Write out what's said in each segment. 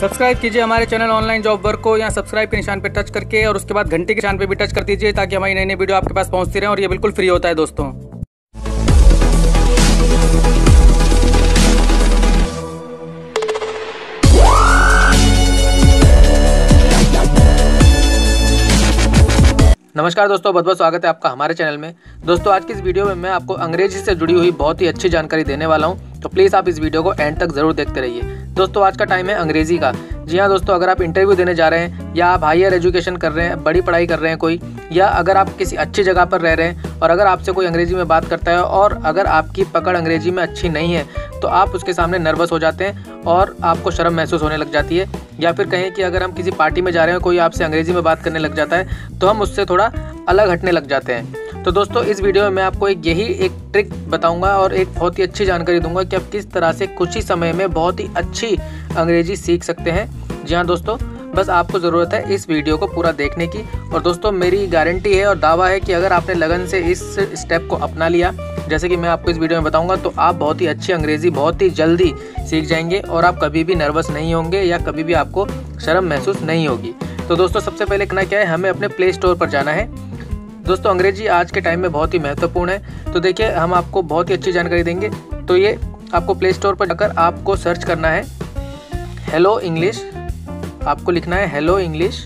Subscribe कीजिए हमारे channel online job work को, यहाँ सब्सक्राइब के निशान पर टच करके और उसके बाद घंटे के निशान पे भी टच कर दीजिए ताकि हमारी नई नई वीडियो आपके पास पहुँचती रहे और ये बिल्कुल फ्री होता है दोस्तों। नमस्कार दोस्तों, बहुत बहुत स्वागत है आपका हमारे चैनल में। दोस्तों आज की इस वीडियो में मैं आपको अंग्रेजी से जुड़ी हुई बहुत ही अच्छी जानकारी देने वाला हूं, तो प्लीज़ आप इस वीडियो को एंड तक ज़रूर देखते रहिए। दोस्तों आज का टाइम है अंग्रेजी का। जी हाँ दोस्तों, अगर आप इंटरव्यू देने जा रहे हैं या आप हायर एजुकेशन कर रहे हैं, बड़ी पढ़ाई कर रहे हैं कोई, या अगर आप किसी अच्छी जगह पर रह रहे हैं और अगर आपसे कोई अंग्रेजी में बात करता है और अगर आपकी पकड़ अंग्रेजी में अच्छी नहीं है तो आप उसके सामने नर्वस हो जाते हैं और आपको शर्म महसूस होने लग जाती है। या फिर कहें कि अगर हम किसी पार्टी में जा रहे हैं, कोई आपसे अंग्रेजी में बात करने लग जाता है तो हम उससे थोड़ा अलग हटने लग जाते हैं। तो दोस्तों इस वीडियो में मैं आपको यही एक ट्रिक बताऊंगा और एक बहुत ही अच्छी जानकारी दूंगा कि आप किस तरह से कुछ ही समय में बहुत ही अच्छी अंग्रेजी सीख सकते हैं। जी हाँ दोस्तों, बस आपको ज़रूरत है इस वीडियो को पूरा देखने की। और दोस्तों मेरी गारंटी है और दावा है कि अगर आपने लगन से इस स्टेप को अपना लिया, जैसे कि मैं आपको इस वीडियो में बताऊंगा, तो आप बहुत ही अच्छी अंग्रेज़ी बहुत ही जल्दी सीख जाएंगे और आप कभी भी नर्वस नहीं होंगे या कभी भी आपको शर्म महसूस नहीं होगी। तो दोस्तों सबसे पहले करना क्या है, हमें अपने प्ले स्टोर पर जाना है। दोस्तों अंग्रेजी आज के टाइम में बहुत ही महत्वपूर्ण है, तो देखिए हम आपको बहुत ही अच्छी जानकारी देंगे। तो ये आपको प्ले स्टोर पर जाकर आपको सर्च करना है हेलो इंग्लिश। आपको लिखना है हेलो इंग्लिश।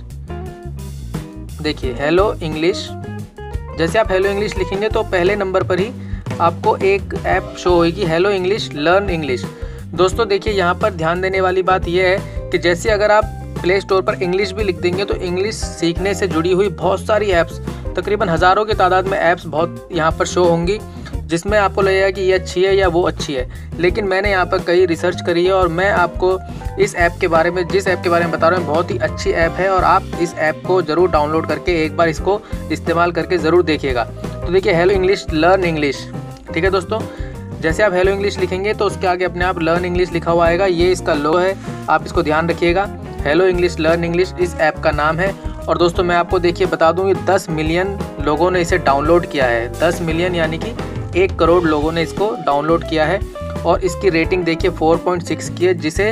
देखिए हेलो इंग्लिश, जैसे आप हेलो इंग्लिश लिखेंगे तो पहले नंबर पर ही आपको एक ऐप शो होगी, हेलो इंग्लिश लर्न इंग्लिश। दोस्तों देखिए यहाँ पर ध्यान देने वाली बात यह है कि जैसे अगर आप प्ले स्टोर पर इंग्लिश भी लिख देंगे तो इंग्लिश सीखने से जुड़ी हुई बहुत सारी ऐप्स, तकरीबन हज़ारों की तादाद में ऐप्स बहुत यहाँ पर शो होंगी, जिसमें आपको लगेगा कि ये अच्छी है या वो अच्छी है। लेकिन मैंने यहाँ पर कई रिसर्च करी है और मैं आपको इस ऐप के बारे में, जिस ऐप के बारे में बता रहा हूँ, बहुत ही अच्छी ऐप है और आप इस ऐप को ज़रूर डाउनलोड करके एक बार इसको इस्तेमाल करके ज़रूर देखिएगा। तो देखिए हेलो इंग्लिश लर्न इंग्लिश, ठीक है दोस्तों। जैसे आप हेलो इंग्लिश लिखेंगे तो उसके आगे अपने आप लर्न इंग्लिश लिखा हुआ आएगा, ये इसका लोगो है, आप इसको ध्यान रखिएगा। हेलो इंग्लिश लर्न इंग्लिश इस ऐप का नाम है। और दोस्तों मैं आपको देखिए बता दूं, ये 10 मिलियन लोगों ने इसे डाउनलोड किया है। 10 मिलियन यानी कि 1 करोड़ लोगों ने इसको डाउनलोड किया है और इसकी रेटिंग देखिए 4.6 की है, जिसे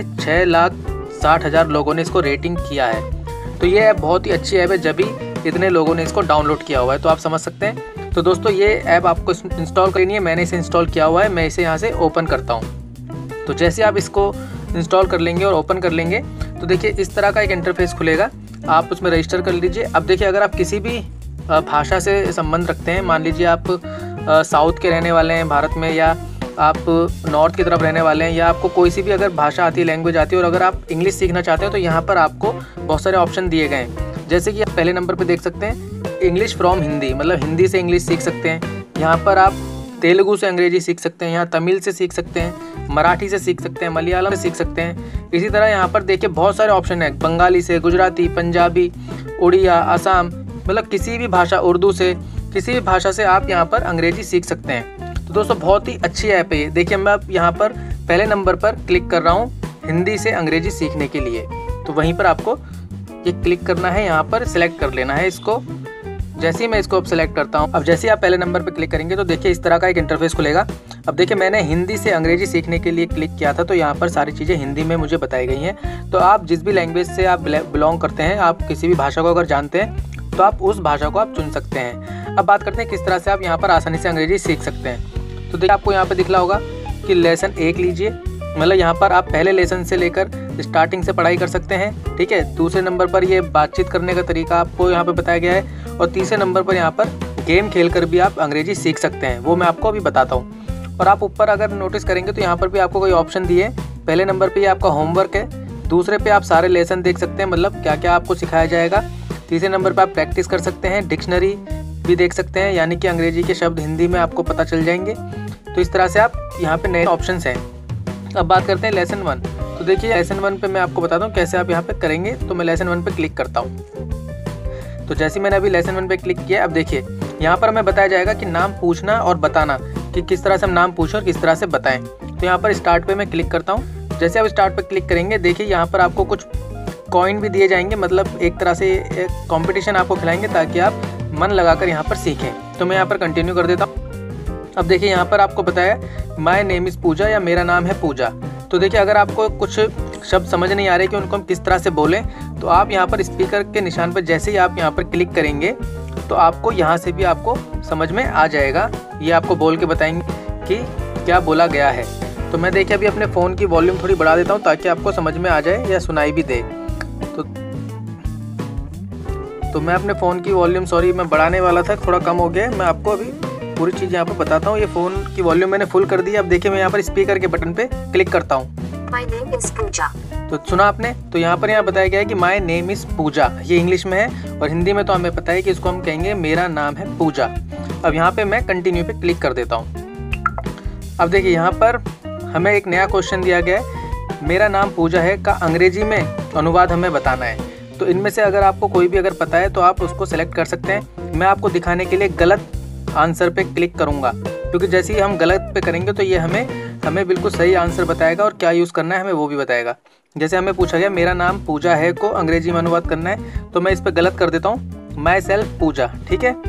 6,60,000 लोगों ने इसको रेटिंग किया है। तो ये ऐप बहुत ही अच्छी ऐप है, जब भी इतने लोगों ने इसको डाउनलोड किया हुआ है, तो आप समझ सकते हैं। तो दोस्तों ये ऐप आपको इंस्टॉल करनी है, मैंने इसे इंस्टॉल किया हुआ है, मैं इसे यहाँ से ओपन करता हूँ। तो जैसे आप इसको इंस्टॉल कर लेंगे और ओपन कर लेंगे तो देखिए इस तरह का एक इंटरफेस खुलेगा, आप उसमें रजिस्टर कर लीजिए। अब देखिए अगर आप किसी भी भाषा से संबंध रखते हैं, मान लीजिए आप साउथ के रहने वाले हैं भारत में, या आप नॉर्थ की तरफ रहने वाले हैं, या आपको कोई सी भी अगर भाषा आती है, लैंग्वेज आती है, और अगर आप इंग्लिश सीखना चाहते हैं तो यहाँ पर आपको बहुत सारे ऑप्शन दिए गए हैं। जैसे कि आप पहले नंबर पर देख सकते हैं इंग्लिश फ्रॉम हिंदी, मतलब हिंदी से इंग्लिश सीख सकते हैं। यहाँ पर आप तेलुगु से अंग्रेजी सीख सकते हैं, यहाँ तमिल से सीख सकते हैं, मराठी से सीख सकते हैं, मलयालम से सीख सकते हैं। इसी तरह यहाँ पर देखिए बहुत सारे ऑप्शन हैं, बंगाली से, गुजराती, पंजाबी, उड़िया, असम, मतलब किसी भी भाषा, उर्दू से, किसी भी भाषा से आप यहाँ पर अंग्रेजी सीख सकते हैं। तो दोस्तों बहुत ही अच्छी ऐप है ये। देखिए मैं अब यहाँ पर पहले नंबर पर क्लिक कर रहा हूँ हिंदी से अंग्रेजी सीखने के लिए, तो वहीं पर आपको ये क्लिक करना है, यहाँ पर सिलेक्ट कर लेना है इसको। जैसे ही मैं इसको अब सेलेक्ट करता हूँ, अब जैसे ही आप पहले नंबर पर क्लिक करेंगे तो देखिए इस तरह का एक इंटरफेस खुलेगा। अब देखिए मैंने हिंदी से अंग्रेजी सीखने के लिए क्लिक किया था, तो यहाँ पर सारी चीज़ें हिंदी में मुझे बताई गई हैं। तो आप जिस भी लैंग्वेज से आप बिलोंग करते हैं, आप किसी भी भाषा को अगर जानते हैं तो आप उस भाषा को आप चुन सकते हैं। अब बात करते हैं किस तरह से आप यहाँ पर आसानी से अंग्रेजी सीख सकते हैं। तो देखिए आपको यहाँ पर दिख रहा होगा कि लेसन 1 लीजिए, मतलब यहाँ पर आप पहले लेसन से लेकर स्टार्टिंग से पढ़ाई कर सकते हैं, ठीक है। दूसरे नंबर पर ये बातचीत करने का तरीका आपको यहाँ पे बताया गया है, और तीसरे नंबर पर यहाँ पर गेम खेलकर भी आप अंग्रेजी सीख सकते हैं, वो मैं आपको अभी बताता हूँ। और आप ऊपर अगर नोटिस करेंगे तो यहाँ पर भी आपको कोई ऑप्शन दिए, पहले नंबर पर ये आपका होमवर्क है, दूसरे पे आप सारे लेसन देख सकते हैं, मतलब क्या क्या आपको सिखाया जाएगा। तीसरे नंबर पर आप प्रैक्टिस कर सकते हैं, डिक्शनरी भी देख सकते हैं, यानी कि अंग्रेजी के शब्द हिंदी में आपको पता चल जाएंगे। तो इस तरह से आप यहाँ पे नए ऑप्शन हैं। अब बात करते हैं लेसन 1। तो देखिए लेसन 1 पे मैं आपको बताता हूँ कैसे आप यहाँ पे करेंगे। तो मैं लेसन 1 पे क्लिक करता हूँ। तो जैसे मैंने अभी लेसन 1 पे क्लिक किया, अब देखिए यहाँ पर हमें बताया जाएगा कि नाम पूछना और बताना, कि किस तरह से हम नाम पूछें और किस तरह से बताएं। तो यहाँ पर स्टार्ट पे मैं क्लिक करता हूँ। जैसे आप स्टार्ट पे क्लिक करेंगे, देखिए यहाँ पर आपको कुछ कॉइन भी दिए जाएंगे, मतलब एक तरह से कॉम्पिटिशन आपको खिलाएंगे ताकि आप मन लगाकर यहाँ पर सीखें। तो मैं यहाँ पर कंटिन्यू कर देता हूँ। अब देखिए यहाँ पर आपको बताया माय नेम इज़ पूजा, या मेरा नाम है पूजा। तो देखिए अगर आपको कुछ शब्द समझ नहीं आ रहे कि उनको हम किस तरह से बोलें, तो आप यहाँ पर स्पीकर के निशान पर जैसे ही आप यहाँ पर क्लिक करेंगे तो आपको यहाँ से भी आपको समझ में आ जाएगा। ये आपको बोल के बताएंगे कि क्या बोला गया है। तो मैं देखिए अभी अपने फ़ोन की वॉल्यूम थोड़ी बढ़ा देता हूँ ताकि आपको समझ में आ जाए या सुनाई भी दे। तो मैं अपने फ़ोन की वॉल्यूम मैं बढ़ाने वाला था, थोड़ा कम हो गया। मैं आपको अभी पूरी चीज़ यहाँ पर बताता हूँ। ये फ़ोन की वॉल्यूम मैंने फुल कर दी। अब देखिए मैं यहाँ पर स्पीकर के बटन पे क्लिक करता हूँ। My name is Pooja. तो सुना आपने, तो यहाँ पर बताया गया है कि माय नेम इज़ पूजा। ये इंग्लिश में है और हिंदी में तो हमें पता है कि इसको हम कहेंगे मेरा नाम है पूजा। अब यहाँ पे मैं कंटिन्यू पे क्लिक कर देता हूँ। अब देखिए यहाँ पर हमें एक नया क्वेश्चन दिया गया है, मेरा नाम पूजा है का अंग्रेजी में अनुवाद हमें बताना है। तो इनमें से अगर आपको कोई भी अगर पता है तो आप उसको सेलेक्ट कर सकते हैं। मैं आपको दिखाने के लिए गलत आंसर पे क्लिक करूँगा, क्योंकि जैसे ही हम गलत पे करेंगे तो ये हमें बिल्कुल सही आंसर बताएगा और क्या यूज़ करना है हमें वो भी बताएगा। जैसे हमें पूछा गया मेरा नाम पूजा है को अंग्रेजी में अनुवाद करना है, तो मैं इस पर गलत कर देता हूँ, माई सेल्फ पूजा। ठीक है,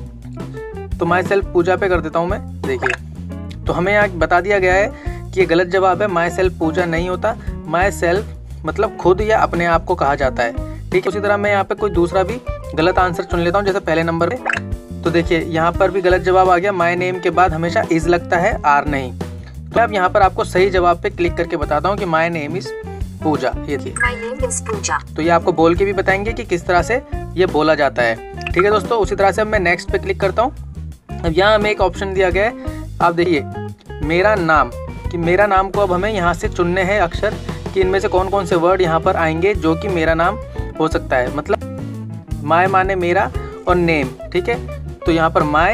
तो माई सेल्फ पूजा पे कर देता हूँ मैं। देखिए तो हमें यहाँ बता दिया गया है कि ये गलत जवाब है, माई सेल्फ पूजा नहीं होता। माई सेल्फ मतलब खुद या अपने आप को कहा जाता है। ठीक है, उसी तरह मैं यहाँ पे कोई दूसरा भी गलत आंसर चुन लेता हूँ, जैसे पहले नंबर पे। तो देखिए यहाँ पर भी गलत जवाब आ गया, माय नेम के बाद हमेशा इज लगता है, आर नहीं। तो अब यहाँ पर आपको सही जवाब पे क्लिक करके बताता हूँ कि माय नेम इज पूजा। ये थी माय नेम इज पूजा। तो ये आपको बोल के भी बताएंगे कि किस तरह से ये बोला जाता है। ठीक है दोस्तों, उसी तरह से अब मैं नेक्स्ट पे क्लिक करता हूँ। अब यहाँ हमें एक ऑप्शन दिया गया है, आप देखिए मेरा नाम, कि मेरा नाम को अब हमें यहाँ से चुनने हैं अक्षर कि इनमें से कौन कौन से वर्ड यहाँ पर आएंगे जो कि मेरा नाम हो सकता है। मतलब माय माने मेरा और नेम। ठीक है, तो यहाँ पर माय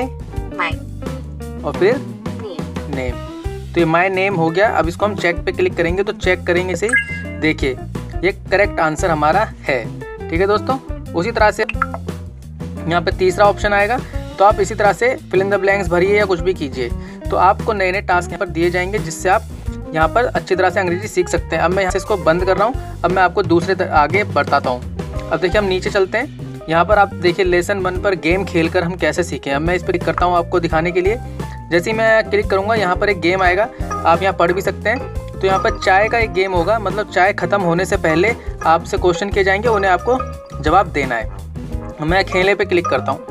और फिर नेम। तो ये माय नेम हो गया। अब इसको हम चेक पे क्लिक करेंगे, तो चेक करेंगे से देखिए ये करेक्ट आंसर हमारा है। ठीक है दोस्तों, उसी तरह से यहाँ पे तीसरा ऑप्शन आएगा, तो आप इसी तरह से फिल इन द ब्लैंक्स भरिए या कुछ भी कीजिए। तो आपको नए नए टास्क यहाँ पर दिए जाएंगे जिससे आप यहाँ पर अच्छी तरह से अंग्रेजी सीख सकते हैं। अब मैं यहाँ से इसको बंद कर रहा हूँ। अब मैं आपको दूसरे आगे बताता हूँ। अब देखिए हम नीचे चलते हैं। यहाँ पर आप देखिए लेसन 1 पर गेम खेलकर हम कैसे सीखें। अब मैं इस पर क्लिक करता हूँ आपको दिखाने के लिए। जैसे ही मैं क्लिक करूँगा यहाँ पर एक गेम आएगा, आप यहाँ पढ़ भी सकते हैं। तो यहाँ पर चाय का एक गेम होगा, मतलब चाय ख़त्म होने से पहले आपसे क्वेश्चन किए जाएंगे, उन्हें आपको जवाब देना है। मैं खेले पे क्लिक करता हूँ।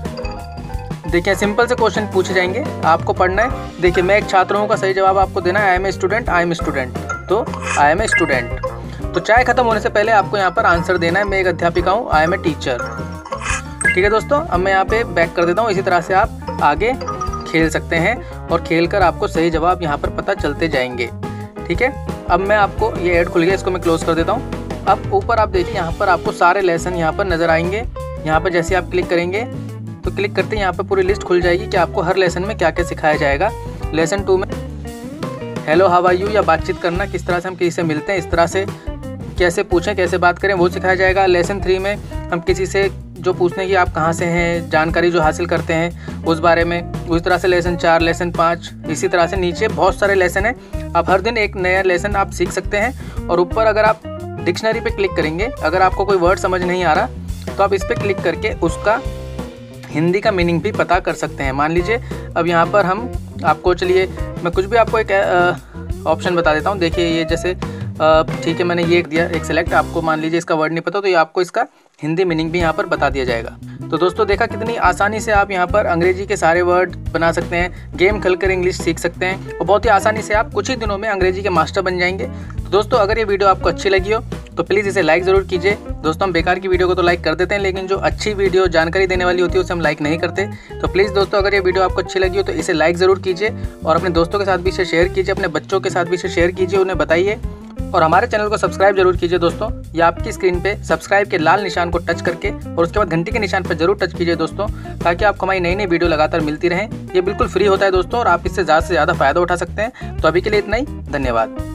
देखिए सिंपल से क्वेश्चन पूछे जाएंगे, आपको पढ़ना है। देखिए मैं एक छात्र हूँ का सही जवाब आपको देना है, I am a student, I am a student. तो आई एम ए स्टूडेंट, तो चाय खत्म होने से पहले आपको यहाँ पर आंसर देना है, मैं एक अध्यापिका हूँ, आई एम ए टीचर। ठीक है दोस्तों, अब मैं यहाँ पे बैक कर देता हूँ। इसी तरह से आप आगे खेल सकते हैं और खेलकर आपको सही जवाब यहाँ पर पता चलते जाएंगे। ठीक है, अब मैं आपको ये ऐड खुल गया, इसको मैं क्लोज कर देता हूँ। अब ऊपर आप देखिए यहाँ पर आपको सारे लेसन यहाँ पर नज़र आएंगे। यहाँ पर जैसे आप क्लिक करेंगे तो क्लिक करते यहाँ पर पूरी लिस्ट खुल जाएगी कि आपको हर लेसन में क्या क्या सिखाया जाएगा। लेसन 2 में हेलो हाउ आर यू या बातचीत करना, किस तरह से हम किसी से मिलते हैं, इस तरह से कैसे पूछें, कैसे बात करें, वो सिखाया जाएगा। लेसन 3 में हम किसी से जो पूछने की आप कहाँ से हैं, जानकारी जो हासिल करते हैं उस बारे में। उसी तरह से लेसन 4, लेसन 5, इसी तरह से नीचे बहुत सारे लेसन हैं। आप हर दिन एक नया लेसन आप सीख सकते हैं। और ऊपर अगर आप डिक्शनरी पे क्लिक करेंगे, अगर आपको कोई वर्ड समझ नहीं आ रहा तो आप इस पर क्लिक करके उसका हिंदी का मीनिंग भी पता कर सकते हैं। मान लीजिए अब यहाँ पर हम आपको, चलिए मैं कुछ भी आपको एक ऑप्शन बता देता हूँ। देखिए ये जैसे ठीक है, मैंने ये एक दिया, एक सेलेक्ट। आपको मान लीजिए इसका वर्ड नहीं पता तो ये आपको इसका हिंदी मीनिंग भी यहाँ पर बता दिया जाएगा। तो दोस्तों देखा कितनी आसानी से आप यहाँ पर अंग्रेजी के सारे वर्ड बना सकते हैं, गेम खेलकर इंग्लिश सीख सकते हैं और बहुत ही आसानी से आप कुछ ही दिनों में अंग्रेजी के मास्टर बन जाएंगे। तो दोस्तों अगर ये वीडियो आपको अच्छी लगी हो तो प्लीज़ इसे लाइक ज़रूर कीजिए। दोस्तों हम बेकार की वीडियो को तो लाइक कर देते हैं, लेकिन जो अच्छी वीडियो जानकारी देने वाली होती है उसे हम लाइक नहीं करते। तो प्लीज़ दोस्तों अगर ये वीडियो आपको अच्छी लगी हो तो इसे लाइक ज़रूर कीजिए और अपने दोस्तों के साथ भी इसे शेयर कीजिए, अपने बच्चों के साथ भी इसे शेयर कीजिए, उन्हें बताइए। और हमारे चैनल को सब्सक्राइब जरूर कीजिए दोस्तों। या आपकी स्क्रीन पे सब्सक्राइब के लाल निशान को टच करके और उसके बाद घंटी के निशान पर जरूर टच कीजिए दोस्तों, ताकि आपको हमारी नई नई वीडियो लगातार मिलती रहें। ये बिल्कुल फ्री होता है दोस्तों और आप इससे ज़्यादा से ज़्यादा फ़ायदा उठा सकते हैं। तो अभी के लिए इतना ही, धन्यवाद।